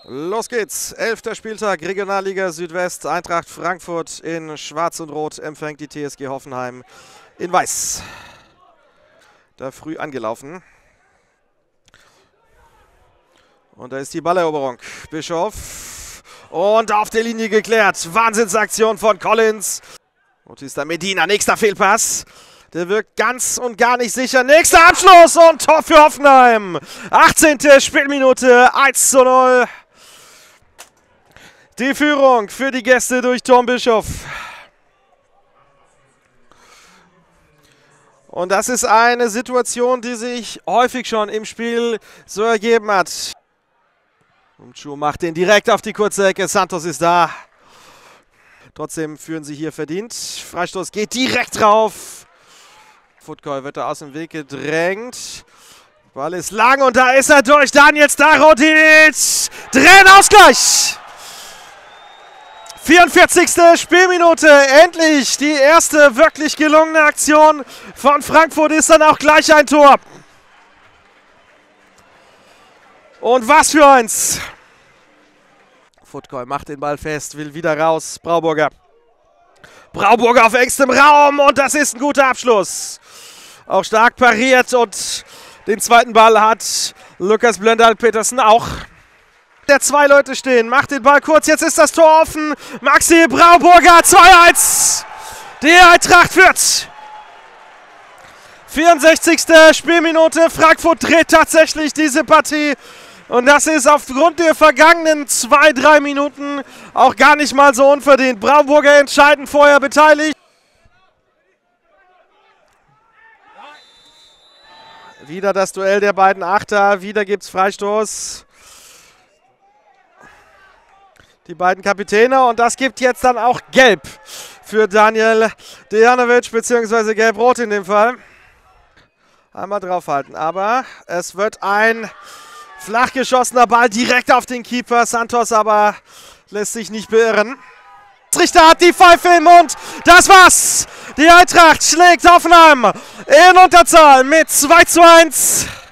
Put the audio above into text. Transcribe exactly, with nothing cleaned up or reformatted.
Los geht's. Elfter Spieltag, Regionalliga Südwest. Eintracht Frankfurt in Schwarz und Rot empfängt die T S G Hoffenheim in Weiß. Da früh angelaufen. Und da ist die Balleroberung. Bischof. Und auf der Linie geklärt. Wahnsinnsaktion von Collins. Bautista Medina, nächster Fehlpass. Der wirkt ganz und gar nicht sicher. Nächster Abschluss und Tor für Hoffenheim. achtzehnte Spielminute, eins zu null. Die Führung für die Gäste durch Tom Bischof. Und das ist eine Situation, die sich häufig schon im Spiel so ergeben hat. Umchu macht den direkt auf die kurze Ecke. Santos ist da. Trotzdem führen sie hier verdient. Freistoß geht direkt drauf. Futkoi wird da aus dem Weg gedrängt. Ball ist lang und da ist er durch. Daniel Starotic. Drehen Ausgleich. vierundvierzigste Spielminute. Endlich die erste wirklich gelungene Aktion von Frankfurt. Ist dann auch gleich ein Tor. Und was für eins. Futkoi macht den Ball fest, will wieder raus. Brauburger. Brauburger auf engstem Raum und das ist ein guter Abschluss. Auch stark pariert und den zweiten Ball hat Lukas Blöndal-Petersen auch. Der zwei Leute stehen, macht den Ball kurz, jetzt ist das Tor offen. Maxi Brauburger, zwei eins. Die Eintracht führt. vierundsechzigste Spielminute, Frankfurt dreht tatsächlich diese Partie. Und das ist aufgrund der vergangenen zwei, drei Minuten auch gar nicht mal so unverdient. Brauburger entscheidend vorher beteiligt. Wieder das Duell der beiden Achter, wieder gibt es Freistoß. Die beiden Kapitäne und das gibt jetzt dann auch Gelb für Daniel Dejanovic, beziehungsweise Gelb-Rot in dem Fall. Einmal draufhalten, aber es wird ein flach geschossener Ball direkt auf den Keeper. Santos aber lässt sich nicht beirren. Richter hat die Pfeife im Mund. Das war's. Die Eintracht schlägt Hoffenheim in Unterzahl mit zwei zu eins.